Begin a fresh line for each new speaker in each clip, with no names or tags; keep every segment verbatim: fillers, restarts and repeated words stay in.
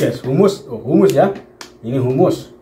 guys, humus. Oh, humus ya. Ini humus.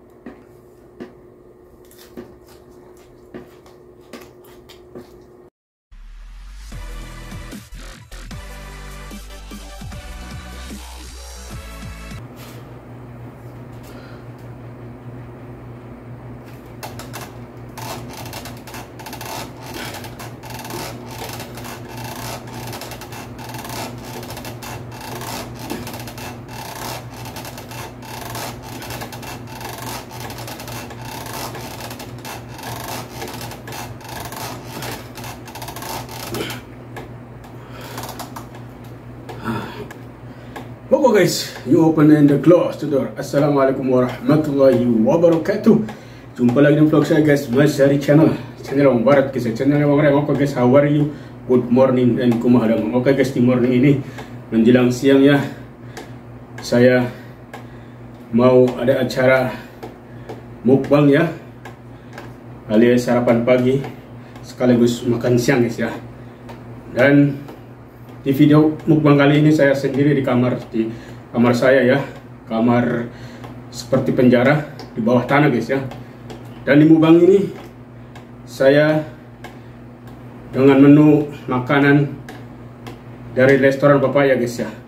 Oke guys, you open and close the door. Assalamualaikum warahmatullahi wabarakatuh. Jumpa lagi di vlog saya guys, masih dari channel channel Om Barat guys. Channel Om Barat. Oke guys, how are you? Good morning and kumahadam. Oke guys, di morning ini menjelang siang ya, saya mau ada acara mukbang ya, alias sarapan pagi sekaligus makan siang guys ya. Dan di video mukbang kali ini saya sendiri di kamar, di kamar saya ya, kamar seperti penjara di bawah tanah guys ya. Dan di mukbang ini saya dengan menu makanan dari restoran Papaya guys ya.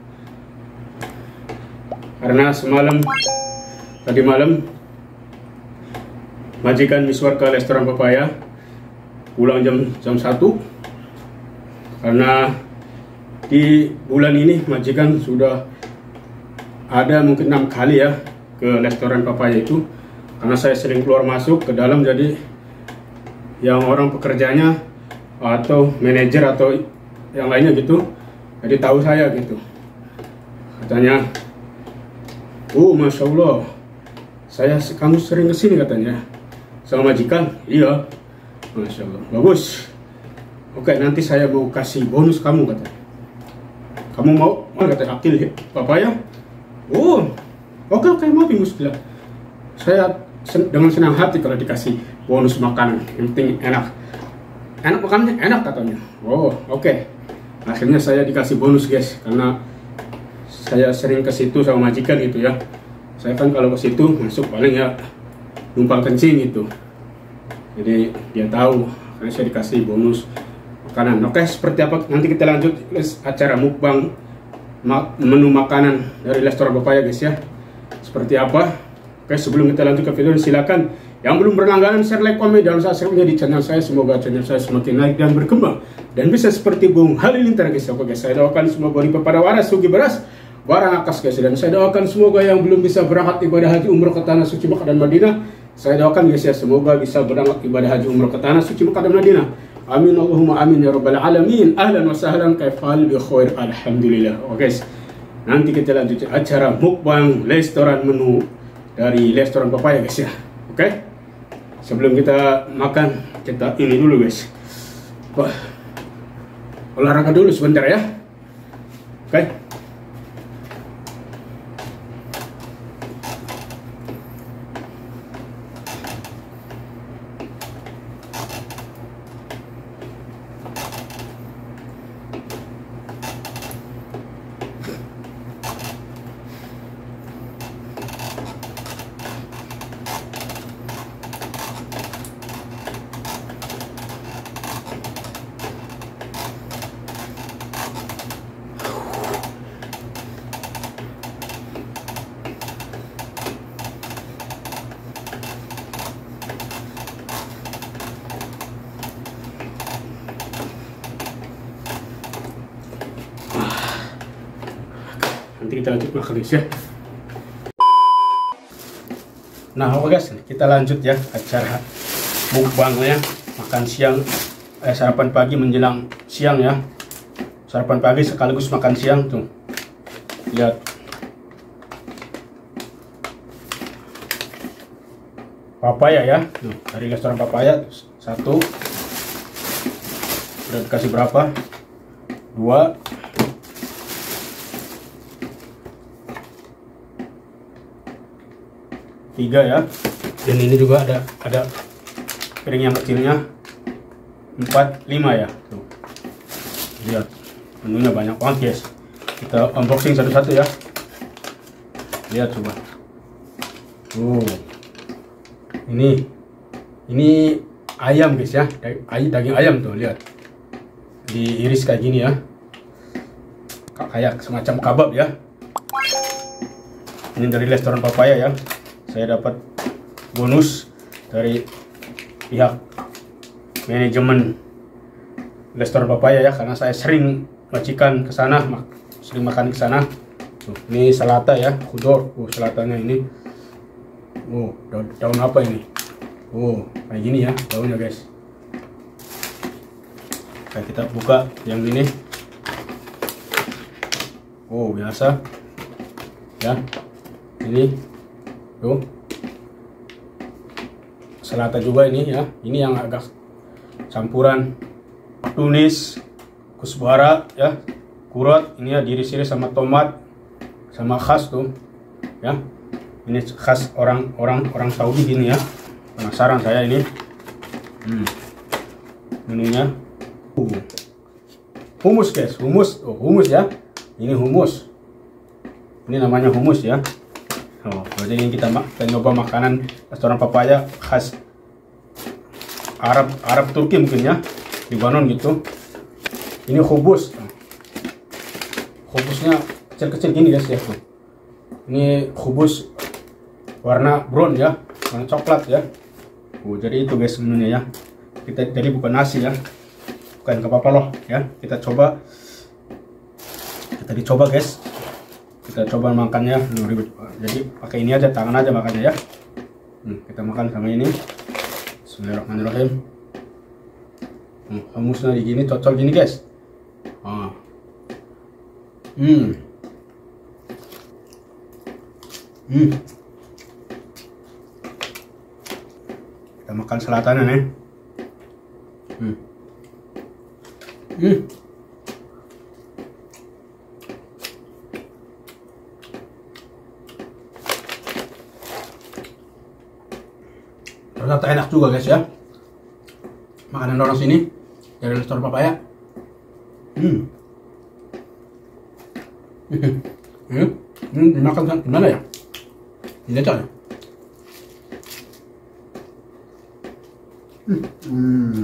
Karena semalam, tadi malam majikan miswar ke restoran Papaya, pulang jam jam satu karena di bulan ini majikan sudah ada mungkin enam kali ya ke restoran Papaya itu, karena saya sering keluar masuk ke dalam, jadi yang orang pekerjanya atau manajer atau yang lainnya gitu, jadi tahu saya gitu. Katanya, oh masya Allah, saya kamu sering kesini katanya sama majikan. Iya, masya Allah, bagus. Oke, nanti saya mau kasih bonus kamu katanya. Kamu mau? Mana kata akil Papaya? Oh, oke oke, maaf Mus bilang. Saya sen dengan senang hati kalau dikasih bonus makanan. Yang penting enak. Enak makannya, enak katanya. Oh, oke. Okay. Akhirnya saya dikasih bonus guys, karena saya sering ke situ sama majikan gitu ya. Saya kan kalau ke situ masuk paling ya numpang kencing gitu. Jadi dia tahu, karena saya dikasih bonus makanan. Oke, seperti apa nanti kita lanjut guys, acara mukbang ma menu makanan dari restoran Papaya guys ya. Seperti apa? Oke, sebelum kita lanjut ke video, silakan yang belum berlangganan share, like, komen, dan subscribe di channel saya. Semoga channel saya semakin naik dan berkembang dan bisa seperti Bung Halilintar guys. Oke guys, saya doakan semoga berlimpah pada waras, sugi beras, barang akas guys. Dan saya doakan semoga yang belum bisa berangkat ibadah haji umroh ke tanah suci Makkah dan Madinah, saya doakan guys ya, semoga bisa berangkat ibadah haji umroh ke tanah suci Makkah dan Madinah. Amin Allahumma amin ya rabbal alamin. Ahlan wa sahlan, kaifal bi khair, alhamdulillah. Oke guys, nanti kita lanjut acara mukbang restoran menu dari restoran Papaya guys ya. Oke, sebelum kita makan, kita ini dulu guys. Wah, olahraga dulu sebentar ya. Oke. Nanti kita lanjut makan guys ya. Nah oke guys, kita lanjut ya acara mukbangnya, makan siang, eh, sarapan pagi menjelang siang ya. Sarapan pagi sekaligus makan siang tuh. Lihat. Papaya ya, tuh, dari restoran Papaya satu. Udah dikasih berapa? Dua. Tiga ya, dan ini juga ada ada piring yang kecilnya, empat, lima ya. Tuh. Lihat, menunya banyak banget guys. Kita unboxing satu-satu ya. lihat coba. Oh, ini ini ayam guys ya, daging ayam tuh, lihat diiris kayak gini ya, kayak semacam kabab ya. Ini dari restoran Papaya ya, saya dapat bonus dari pihak manajemen restoran Papaya ya, karena saya sering majikan ke sana, sering makan ke sana. Ini selata ya, khudor. Oh, selatanya ini. Oh, daun, daun apa ini? Oh, kayak gini ya daunnya guys. Kayak kita buka yang ini. Oh, biasa. Ya. Ini. Tuh. Selata juga ini ya. Ini yang agak campuran tunis, kusbara ya, kurot. Ini ya diiris-iris sama tomat, sama khas tuh. Ya. Ini khas orang orang orang Saudi gini ya. Penasaran saya ini. Hmm. Menunya. Uh. Humus guys, humus. Oh, humus ya. Ini humus. Ini namanya humus ya. Oh, jadi ini kita kita nyoba makanan restoran Papaya khas Arab Arab Turki mungkin ya. Libanon gitu. Ini hubus. Hubusnya kecil-kecil gini guys ya tuh. Ini hubus warna brown ya, warna coklat ya. Oh, jadi itu guys menunya ya. Kita jadi bukan nasi ya, bukan apa-apa loh ya. Kita coba, kita dicoba guys. Kita coba makannya. Jadi pakai ini aja, tangan aja makannya ya. Hmm, kita makan sama ini. Bismillahirrahmanirrahim. Hmm, humusnya di gini, cocol gini guys. Ah. Hmm. Hmm. Kita makan selatannya nih. Hmm. Hmm. Ternyata enak juga guys ya. Makanan orang sini dari restoran Papaya. Hmm. Hmm. Hmm. Dimakan kan gimana ya? Ini aja. Hmm.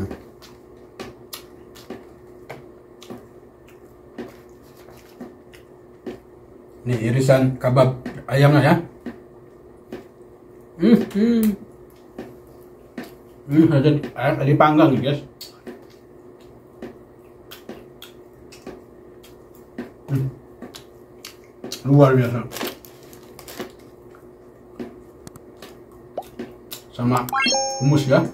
Ini irisan kabab ayamnya ya. Hmm. Hmm. Hmm, ada, ada dipanggang nih guys. Hmm. Luar biasa. Sama humus ya.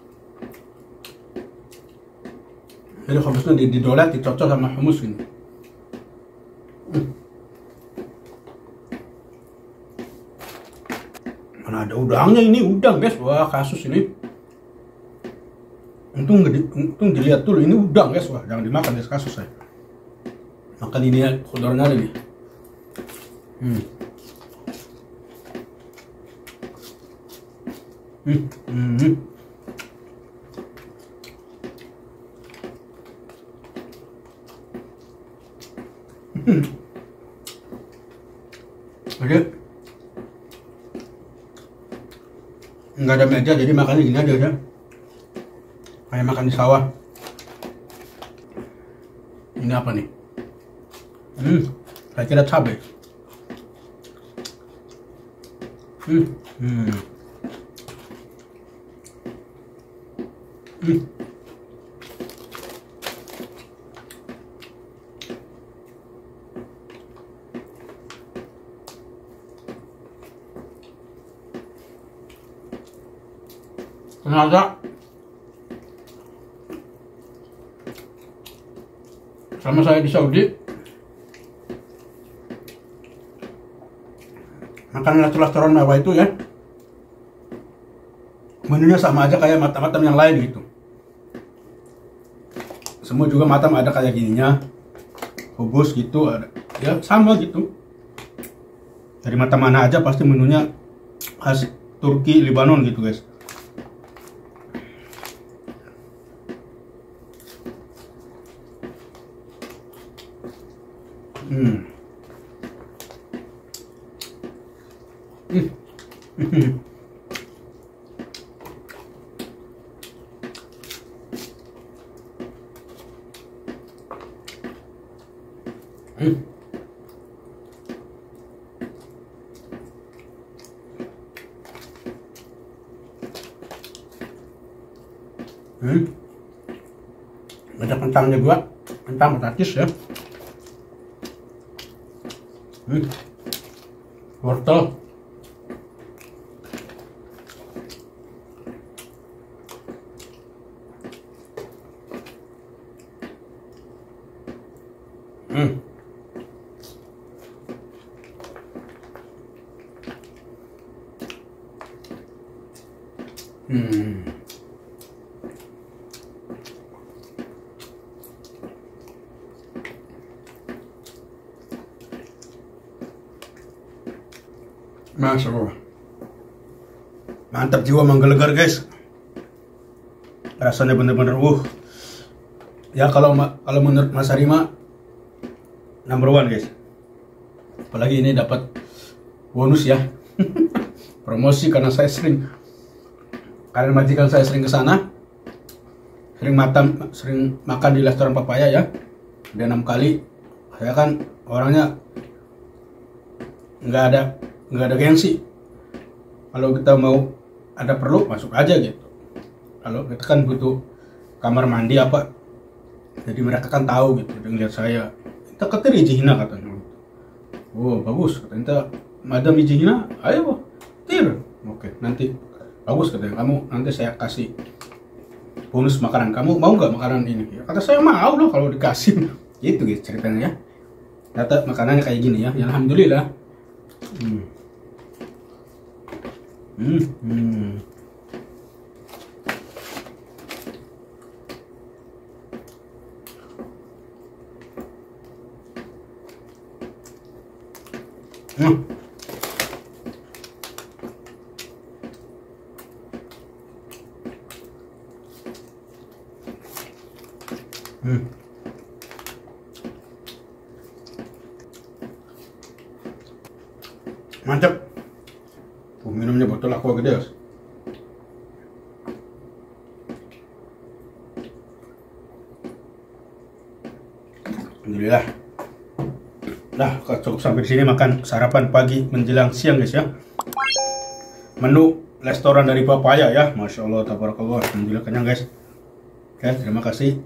Jadi humusnya didolat, dicocok sama humus ini. Hmm. Mana ada udangnya ini, udang guys. Wah, kasus ini. Untung, untung dilihat dulu, ini udang guys. Wah, jangan dimakan guys, kasus saya. Makan ini ya, khudornya ini. Hmm. Hmm. Hmm. Hmm. Oke. Nggak ada meja, jadi makannya gini aja ya. Kayak makan di sawah. Ini apa nih? Hmm, saya kira cabai. Hmm, hmm, hmm. Ternyata sama saya di Saudi makan restoran mewah itu ya, menunya sama aja kayak matam-matam yang lain gitu. Semua juga matam ada kayak gininya, hubus gitu ada, ya sama gitu. Dari matam mana aja pasti menunya khas Turki, Libanon gitu guys. Hmm. Hmm. Hmm. Ada kentangnya juga, kentang petatis ya. Hmm. Wortel. Hmm. Hmm. Masya Allah, mantap jiwa menggelegar guys, rasanya bener-bener uh ya. Kalau kalau menurut Mas Arima number one guys, apalagi ini dapat bonus ya. Promosi karena saya sering, karena majikan saya sering ke sana, sering makan sering makan di restoran Papaya ya, udah enam kali. Saya kan orangnya nggak ada nggak ada gengsi. Kalau kita mau ada perlu masuk aja gitu. Kalau kita kan butuh kamar mandi apa, jadi mereka kan tahu gitu. Dan lihat saya, kita ketir ijihina katanya. Oh bagus, katanya madam ijihina, ayo tir. Oke, nanti bagus katanya, kamu nanti saya kasih bonus makanan. Kamu mau nggak makanan ini? Ya, kata saya mau loh kalau dikasih. Gitu guys ceritanya ya. Ternyata makanannya kayak gini ya. Ya alhamdulillah. Hmm. Hmm. Hmm. Hmm. Hmm. Mantap. Tuh, minumnya botol aqua gede. Alhamdulillah. Nah, cukup sampai di sini makan sarapan pagi menjelang siang guys ya. Menu restoran dari Papaya ya, masya Allah, tabarakallah, alhamdulillah kenyang guys. Oke, terima kasih.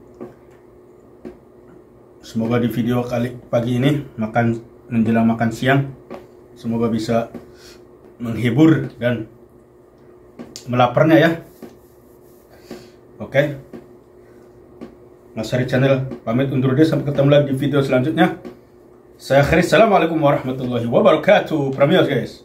Semoga di video kali pagi ini makan menjelang makan siang, semoga bisa menghibur dan melaparnya ya. Oke, Mas Hari Channel pamit undur diri, sampai ketemu lagi di video selanjutnya. Saya akhiri, assalamualaikum warahmatullahi wabarakatuh. Pramios guys.